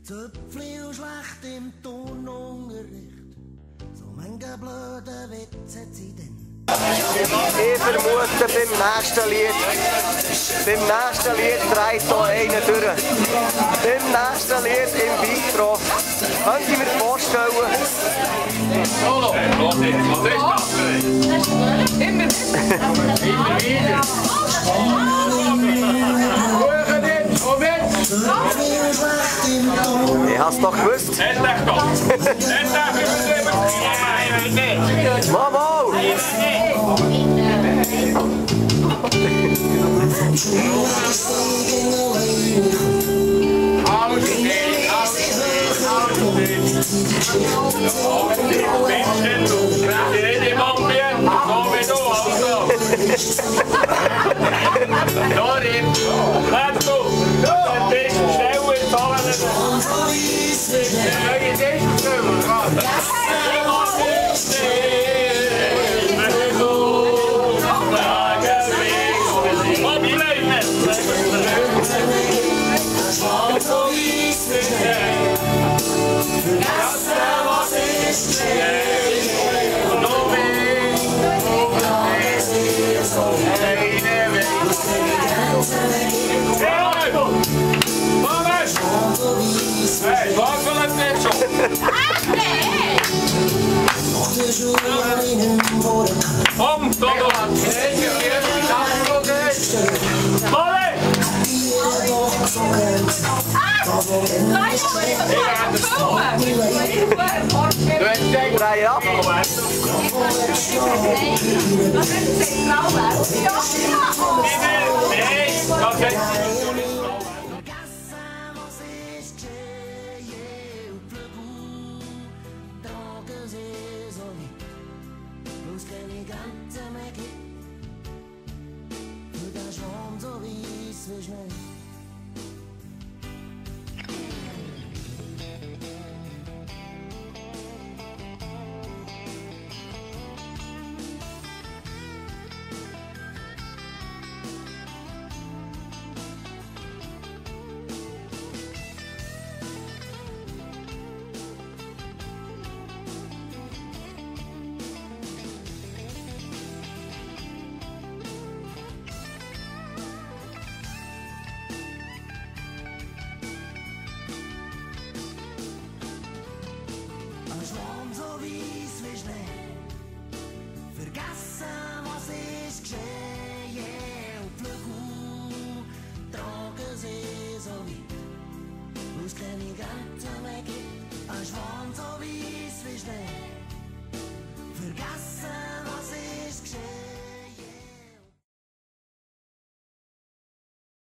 Zöpfli und schlecht im Turnunterricht. So manche blöde Witze hat sie denn. Ich vermute, beim nächsten Lied dreht hier einer durch. Beim nächsten Lied im Bistro. Könnt ihr mir vorstellen? Solo! Was ist das? Immer wieder! Ich hab's doch gewusst. Mama! Kom, Toto! Drei ab. Ein Schwan so weiss wie Schnee. Vergessen